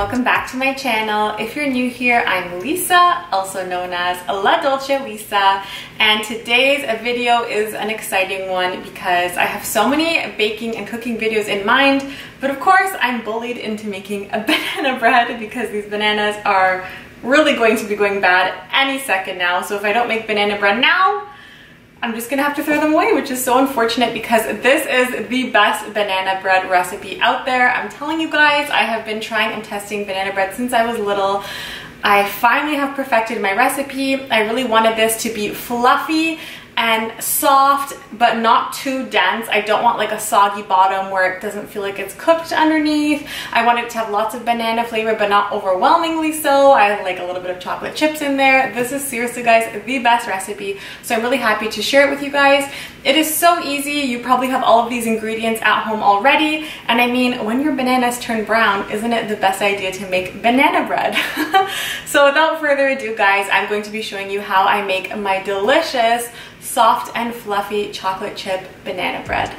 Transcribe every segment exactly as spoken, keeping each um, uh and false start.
welcome back to my channel. If you're new here, I'm Lisa, also known as ladolcelisa, and today's video is an exciting one because I have so many baking and cooking videos in mind, but of course I'm bullied into making a banana bread because these bananas are really going to be going bad any second now. So if I don't make banana bread now, I'm just gonna have to throw them away, which is so unfortunate because this is the best banana bread recipe out there. I'm telling you guys, I have been trying and testing banana bread since I was little. I finally have perfected my recipe. I really wanted this to be fluffy and soft, but not too dense. I don't want like a soggy bottom where it doesn't feel like it's cooked underneath. I want it to have lots of banana flavor, but not overwhelmingly so. I like a little bit of chocolate chips in there. This is seriously, guys, the best recipe. So I'm really happy to share it with you guys. It is so easy. You probably have all of these ingredients at home already. And I mean, when your bananas turn brown, isn't it the best idea to make banana bread? So without further ado, guys, I'm going to be showing you how I make my delicious soft and fluffy chocolate chip banana bread.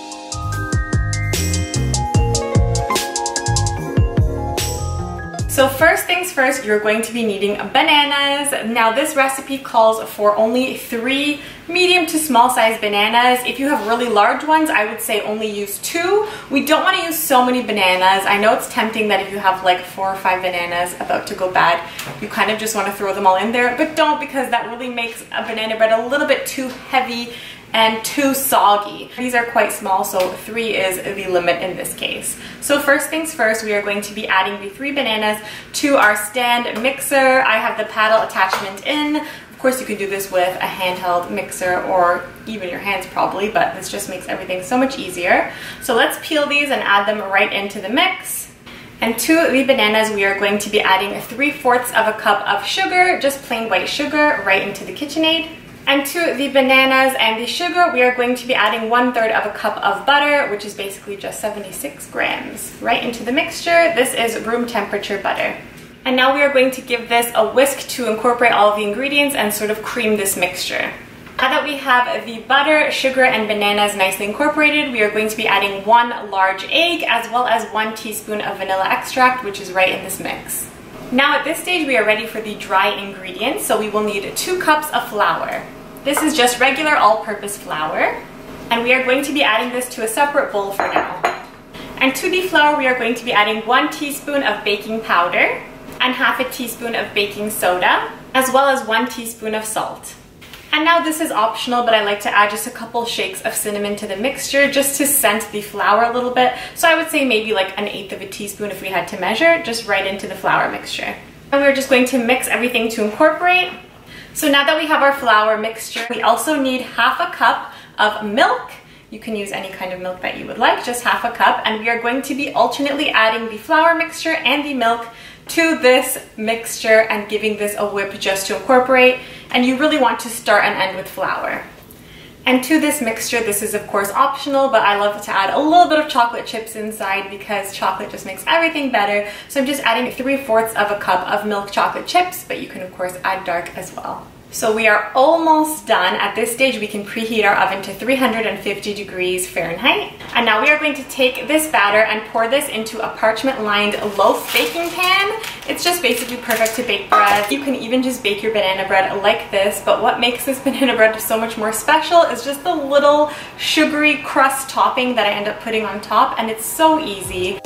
So first things first, you're going to be needing bananas. Now this recipe calls for only three medium to small size bananas. If you have really large ones, I would say only use two. We don't want to use so many bananas. I know it's tempting that if you have like four or five bananas about to go bad, you kind of just want to throw them all in there, but don't, because that really makes a banana bread a little bit too heavy and too soggy. These are quite small, so three is the limit in this case. So first things first, we are going to be adding the three bananas to our stand mixer. I have the paddle attachment in. Of course, you can do this with a handheld mixer or even your hands probably, but this just makes everything so much easier. So let's peel these and add them right into the mix. And to the bananas, we are going to be adding three fourths of a cup of sugar, just plain white sugar, right into the KitchenAid. And to the bananas and the sugar, we are going to be adding one third of a cup of butter, which is basically just seventy-six grams, right into the mixture. This is room temperature butter. And now we are going to give this a whisk to incorporate all of the ingredients and sort of cream this mixture. Now that we have the butter, sugar, and bananas nicely incorporated, we are going to be adding one large egg as well as one teaspoon of vanilla extract, which is right in this mix. Now at this stage, we are ready for the dry ingredients, so we will need two cups of flour. This is just regular all-purpose flour, and we are going to be adding this to a separate bowl for now. And to the flour, we are going to be adding one teaspoon of baking powder and half a teaspoon of baking soda, as well as one teaspoon of salt. And now this is optional, but I like to add just a couple shakes of cinnamon to the mixture just to scent the flour a little bit. So I would say maybe like an eighth of a teaspoon if we had to measure, just right into the flour mixture. And we're just going to mix everything to incorporate. So now that we have our flour mixture, we also need half a cup of milk. You can use any kind of milk that you would like, just half a cup. And we are going to be alternately adding the flour mixture and the milk to this mixture and giving this a whip just to incorporate. And you really want to start and end with flour. And to this mixture, this is of course optional, but I love to add a little bit of chocolate chips inside because chocolate just makes everything better. So I'm just adding three fourths of a cup of milk chocolate chips, but you can of course add dark as well. So we are almost done. At this stage, we can preheat our oven to three hundred fifty degrees Fahrenheit. And now we are going to take this batter and pour this into a parchment-lined loaf baking pan. It's just basically perfect to bake bread. You can even just bake your banana bread like this, but what makes this banana bread so much more special is just the little sugary crust topping that I end up putting on top, and it's so easy.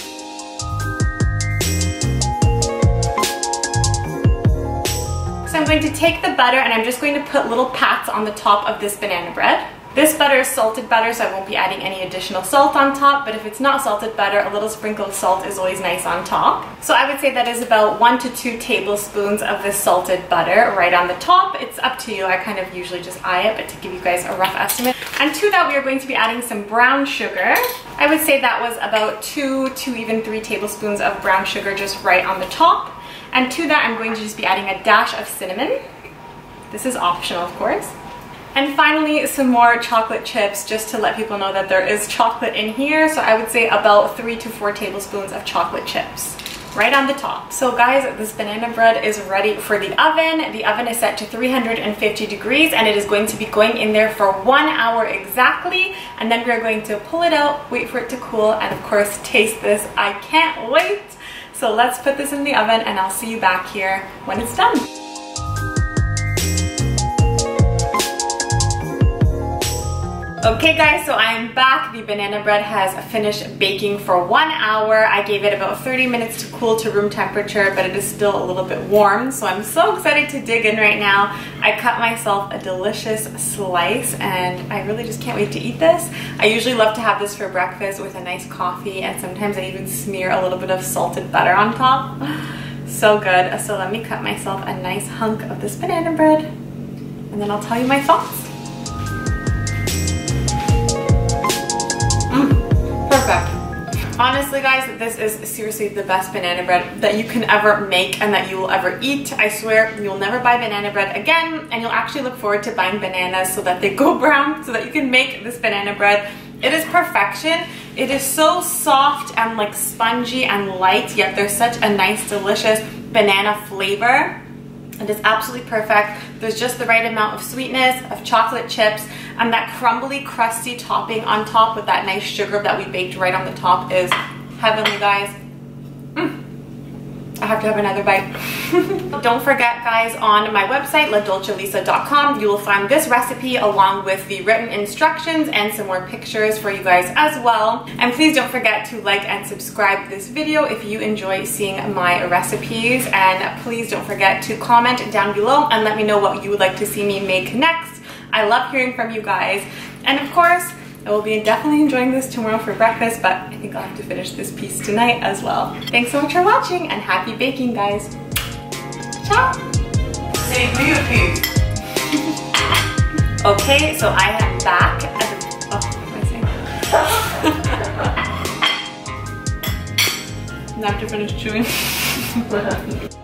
So I'm going to take the butter and I'm just going to put little pats on the top of this banana bread. This butter is salted butter, so I won't be adding any additional salt on top, but if it's not salted butter, a little sprinkle of salt is always nice on top. So I would say that is about one to two tablespoons of this salted butter right on the top. It's up to you. I kind of usually just eye it, but to give you guys a rough estimate. And to that, we are going to be adding some brown sugar. I would say that was about two to even three tablespoons of brown sugar just right on the top. And to that, I'm going to just be adding a dash of cinnamon. This is optional, of course. And finally, some more chocolate chips, just to let people know that there is chocolate in here. So I would say about three to four tablespoons of chocolate chips right on the top. So guys, this banana bread is ready for the oven. The oven is set to three hundred fifty degrees, and it is going to be going in there for one hour exactly. And then we're going to pull it out, wait for it to cool, and of course taste this. I can't wait. So let's put this in the oven and I'll see you back here when it's done. Okay guys, so I am back. The banana bread has finished baking for one hour. I gave it about thirty minutes to cool to room temperature, but it is still a little bit warm. So I'm so excited to dig in right now. I cut myself a delicious slice and I really just can't wait to eat this. I usually love to have this for breakfast with a nice coffee, and sometimes I even smear a little bit of salted butter on top. So good. So let me cut myself a nice hunk of this banana bread and then I'll tell you my thoughts. Perfect. Honestly guys, this is seriously the best banana bread that you can ever make and that you will ever eat. I swear you'll never buy banana bread again, and you'll actually look forward to buying bananas so that they go brown so that you can make this banana bread. It is perfection. It is so soft and like spongy and light, yet there's such a nice delicious banana flavor. It is absolutely perfect. There's just the right amount of sweetness, of chocolate chips, and that crumbly, crusty topping on top with that nice sugar that we baked right on the top is heavenly, guys. Mm. I have to have another bite. Don't forget guys, on my website, ladolcelisa dot com, you will find this recipe along with the written instructions and some more pictures for you guys as well. And please don't forget to like and subscribe this video if you enjoy seeing my recipes. And please don't forget to comment down below and let me know what you would like to see me make next. I love hearing from you guys. And of course, I will be definitely enjoying this tomorrow for breakfast, but I think I'll have to finish this piece tonight as well. Thanks so much for watching and happy baking, guys. Ciao. Say do your piece. Okay, so I am back at the, oh, what am I saying? Now I have to finish chewing.